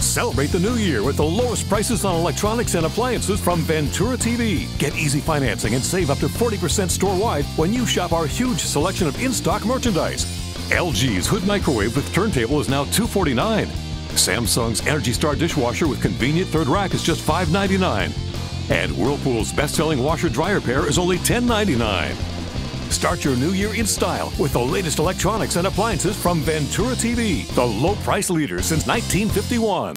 Celebrate the new year with the lowest prices on electronics and appliances from Ventura TV. Get easy financing and save up to 40% store-wide when you shop our huge selection of in-stock merchandise. LG's Hood Microwave with turntable is now $249. Samsung's Energy Star dishwasher with convenient third rack is just $5.99. And Whirlpool's best-selling washer-dryer pair is only $10.99. Start your new year in style with the latest electronics and appliances from Ventura TV, the low price leader since 1951.